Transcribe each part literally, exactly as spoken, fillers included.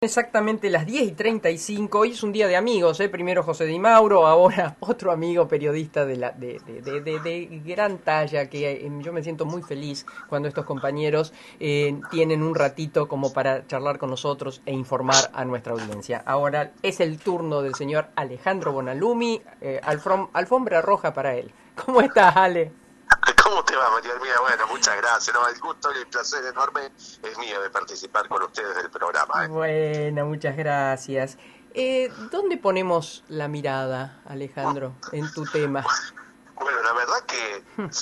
exactamente las diez y treinta y cinco. Hoy es un día de amigos, ¿eh? Primero José Di Mauro, ahora otro amigo periodista de, la, de, de, de, de, de gran talla, que eh, yo me siento muy feliz cuando estos compañeros eh, tienen un ratito como para charlar con nosotros e informar a nuestra audiencia. Ahora es el turno del señor Alejandro Bonalumi, eh, alfom, alfombra roja para él. ¿Cómo estás, Ale? ¿Cómo te va, María Hermida? Bueno, muchas gracias. No, el gusto y el placer enorme es mío de participar con ustedes del programa. ¿eh? Bueno, muchas gracias. Eh, ¿Dónde ponemos la mirada, Alejandro, en tu tema? Bueno, la verdad que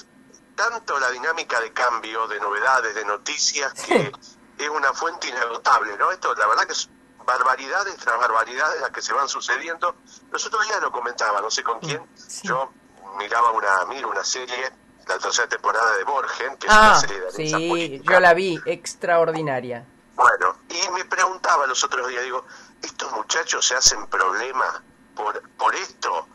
tanto la dinámica de cambio, de novedades, de noticias, que es una fuente inagotable, ¿no? Esto, la verdad que es barbaridades tras barbaridades las que se van sucediendo. Los otros días lo comentaba, no sé con quién, sí. Yo miraba una, miro una serie, la tercera temporada de Borgen, que es ah, una serie de sí, política. Yo la vi, extraordinaria. Bueno, y me preguntaba los otros días, digo, ¿estos muchachos se hacen problema por por esto?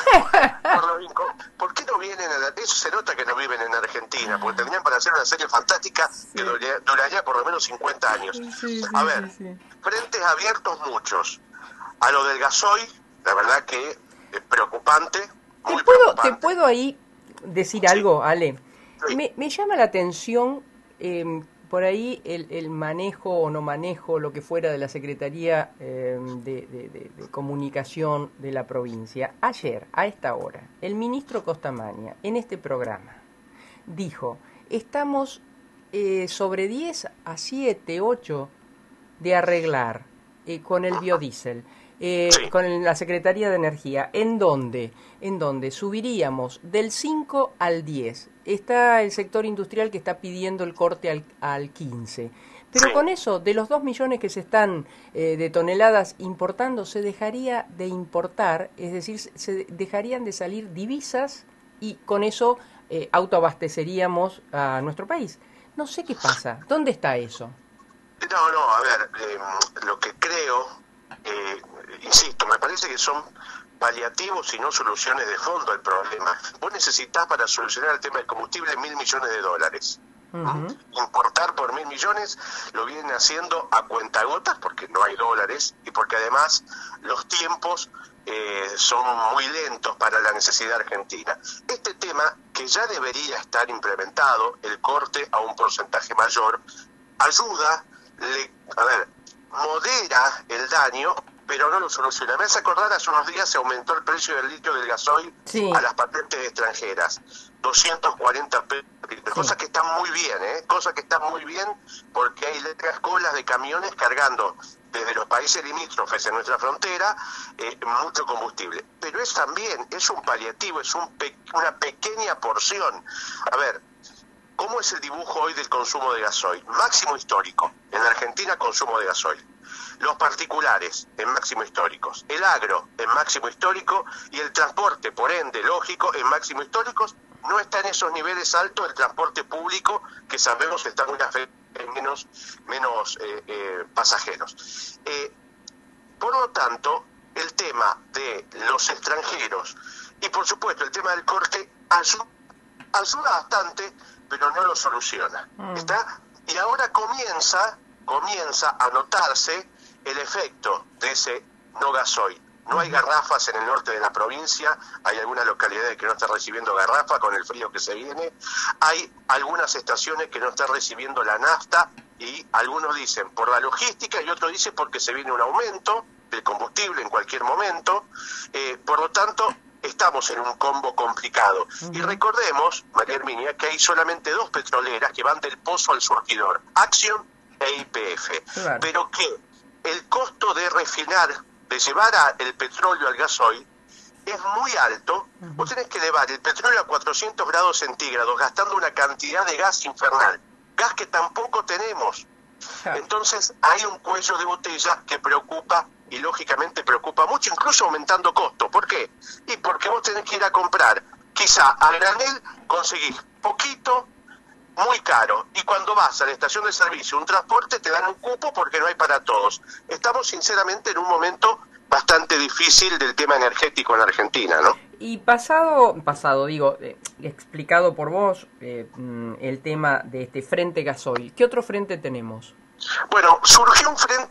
por, lo, ¿Por qué no vienen a la, eso se nota que no viven en Argentina, porque tendrían para hacer una serie fantástica sí. que duraría, duraría por lo menos cincuenta años. Sí, sí, a ver, sí, sí. frentes abiertos muchos. A lo del gasoil, la verdad que es preocupante, muy ¿Te puedo, preocupante. ¿Te puedo ahí decir sí. algo, Ale? Sí. Me, me llama la atención eh, por ahí el, el manejo o no manejo, lo que fuera de la Secretaría eh, de, de, de, de Comunicación de la provincia. Ayer, a esta hora, el ministro Costamagna, en este programa, dijo, estamos eh, sobre diez a siete, ocho de arreglar eh, con el biodiesel. Eh, sí. Con la Secretaría de Energía, ¿en dónde? En donde subiríamos del cinco al diez. Está el sector industrial que está pidiendo el corte al, al quince. Pero sí. con eso, de los dos millones que se están eh, de toneladas importando, se dejaría de importar, es decir, se dejarían de salir divisas y con eso eh, autoabasteceríamos a nuestro país. No sé qué pasa. ¿Dónde está eso? No, no, a ver, eh, lo que creo... Eh, insisto, me parece que son paliativos y no soluciones de fondo al problema. Vos necesitás para solucionar el tema del combustible mil millones de dólares. Uh-huh. Importar por mil millones lo vienen haciendo a cuentagotas porque no hay dólares y porque además los tiempos eh, son muy lentos para la necesidad argentina. Este tema, que ya debería estar implementado, el corte a un porcentaje mayor, ayuda, le, a ver, modera el daño, pero no lo soluciona. Me hace acordar, hace unos días se aumentó el precio del litro del gasoil sí. a las patentes extranjeras, doscientos cuarenta pesos, sí. cosas que están muy bien, ¿eh? Cosas que están muy bien porque hay largas colas de camiones cargando desde los países limítrofes en nuestra frontera eh, mucho combustible. Pero es también, es un paliativo, es un pe- una pequeña porción. A ver, ¿cómo es el dibujo hoy del consumo de gasoil? Máximo histórico. En la Argentina, consumo de gasoil. Los particulares en máximo históricos. El agro en máximo histórico y el transporte, por ende, lógico, en máximo históricos. No está en esos niveles altos el transporte público, que sabemos que está muy afectado en menos, menos eh, eh, pasajeros. Eh, por lo tanto, el tema de los extranjeros y, por supuesto, el tema del corte ayuda, ayuda bastante, pero no lo soluciona. Mm. ¿Está? Y ahora comienza, comienza a notarse el efecto de ese no gasoil. No hay garrafas en el norte de la provincia, hay algunas localidades que no están recibiendo garrafa con el frío que se viene, hay algunas estaciones que no están recibiendo la nafta y algunos dicen por la logística y otros dicen porque se viene un aumento del combustible en cualquier momento, eh, por lo tanto estamos en un combo complicado. Uh-huh. Y recordemos, María Herminia, que hay solamente dos petroleras que van del pozo al surtidor, Axion e Y P F, claro. Pero que el costo de refinar, de llevar a el petróleo al gasoil, es muy alto. Uh-huh. Vos tenés que llevar el petróleo a cuatrocientos grados centígrados, gastando una cantidad de gas infernal, gas que tampoco tenemos. Uh-huh. Entonces hay un cuello de botella que preocupa y lógicamente preocupa mucho, incluso aumentando costos. ¿Por qué? Y porque vos tenés que ir a comprar, quizá a granel conseguís poquito, muy caro, y cuando vas a la estación de servicio, un transporte, te dan un cupo porque no hay para todos. Estamos sinceramente en un momento bastante difícil del tema energético en Argentina, ¿no? Y pasado, pasado digo, eh, explicado por vos eh, el tema de este frente gasoil, ¿qué otro frente tenemos? Bueno, surgió un frente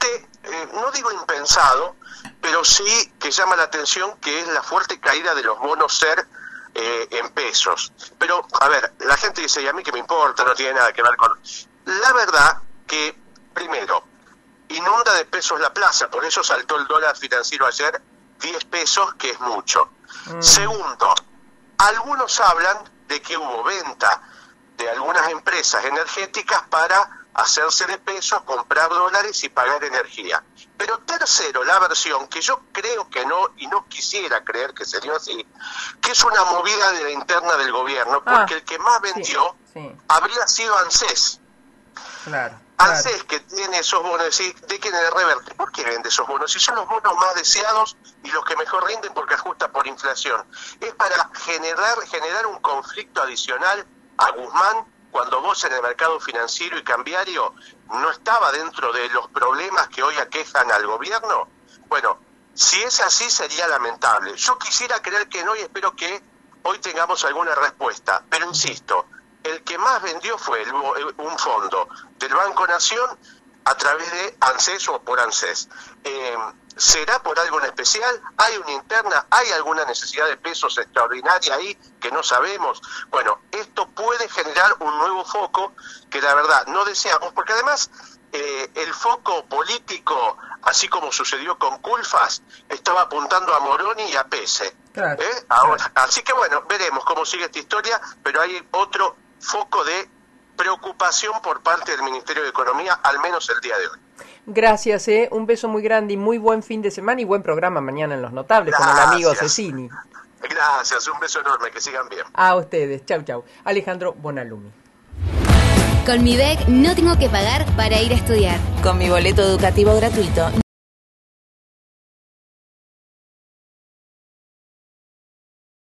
eh, no digo impensado, pero sí que llama la atención, que es la fuerte caída de los bonos SER eh, en pesos. Pero, a ver, la gente dice, ¿y a mí qué me importa? No tiene nada que ver con... La verdad que, primero, inunda de pesos la plaza, por eso saltó el dólar financiero ayer diez pesos, que es mucho. Mm. Segundo, algunos hablan de que hubo venta de algunas empresas energéticas para hacerse de pesos, comprar dólares y pagar energía. Pero tercero, la versión, que yo creo que no, y no quisiera creer que se dio así, que es una movida de la interna del gobierno, porque ah, el que más vendió sí, sí. habría sido ANSES. Claro. ANSES, que tiene esos bonos, ¿de quién es reverte? ¿Por qué vende esos bonos? Si son los bonos más deseados y los que mejor rinden porque ajusta por inflación. Es para generar, generar un conflicto adicional a Guzmán, cuando vos en el mercado financiero y cambiario no estaba dentro de los problemas que hoy aquejan al gobierno. Bueno, si es así sería lamentable. Yo quisiera creer que no y espero que hoy tengamos alguna respuesta, pero insisto, el que más vendió fue el, un fondo del Banco Nación a través de ANSES o por ANSES. Eh, ¿Será por algo en especial? ¿Hay una interna? ¿Hay alguna necesidad de pesos extraordinaria ahí que no sabemos? Bueno, esto puede generar un nuevo foco que la verdad no deseamos, porque además eh, el foco político, así como sucedió con Culfas, estaba apuntando a Moroni y a Pese. Claro, ¿eh? Ahora, claro. Así que bueno, veremos cómo sigue esta historia, pero hay otro foco de preocupación por parte del Ministerio de Economía, al menos el día de hoy. Gracias, eh. Un beso muy grande y muy buen fin de semana y buen programa mañana en Los Notables. Gracias. Con el amigo Cecchini. Gracias, un beso enorme, que sigan bien. A ustedes, chau chau. Alejandro Bonalumi. Con mi B E C no tengo que pagar para ir a estudiar. Con mi boleto educativo gratuito